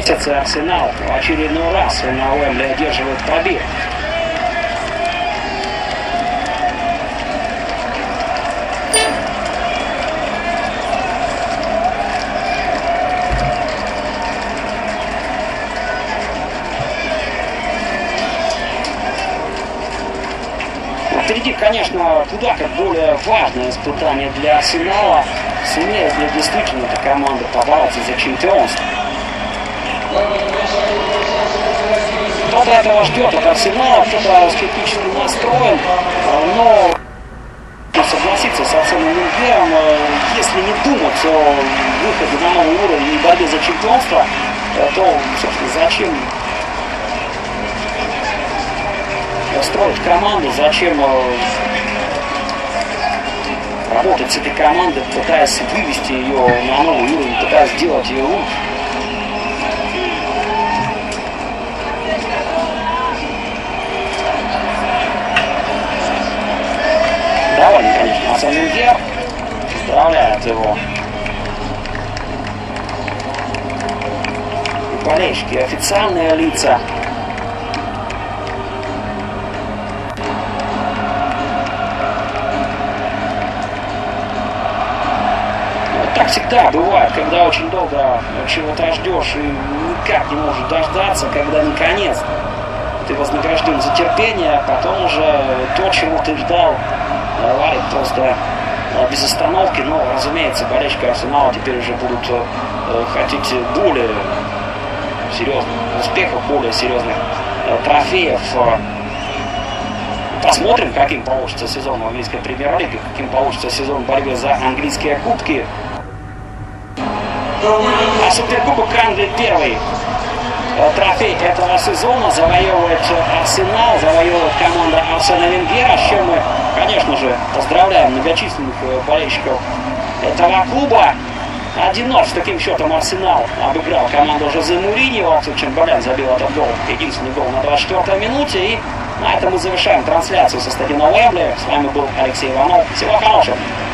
Арсенал в очередной раз на Уэмбли одерживает победу. Впереди, конечно, куда как более важное испытание для Арсенала. Сумеет ли действительно эта команда побороться за чемпионство? Кто-то этого ждет от Арсенала, кто-то скептически настроен, но согласиться с Арсеном Венгером, если не думать о выходе на новый уровень и борьбе за чемпионство, то, собственно, зачем строить команду, зачем работать с этой командой, пытаясь вывести ее на новый уровень, пытаясь сделать ее лучше. Довольно, конечно, Арсен Венгер. Поздравляют его и болельщики, и официальные лица. Так всегда бывает, когда очень долго чего-то ждешь и никак не можешь дождаться, когда наконец ты вознагражден за терпение, а потом уже то, чего ты ждал, варит просто без остановки. Но, разумеется, болельщики Арсенала теперь уже будут хотеть более серьезных успехов, более серьезных трофеев. Посмотрим, каким получится сезон в английской премьер-лиге, каким получится сезон в борьбе за английские кубки. А Суперкубок Англии первый трофей этого сезона завоевывает Арсенал, завоевывает команда Арсена Венгера, с чем мы, конечно же, поздравляем многочисленных болельщиков этого клуба. 1-0 с таким счетом Арсенал обыграл команду Жозе Муриньо. Чемберлен забил этот гол, единственный гол на 24-й минуте. И на этом мы завершаем трансляцию со стадиона Уэмбли. С вами был Алексей Иванов. Всего хорошего.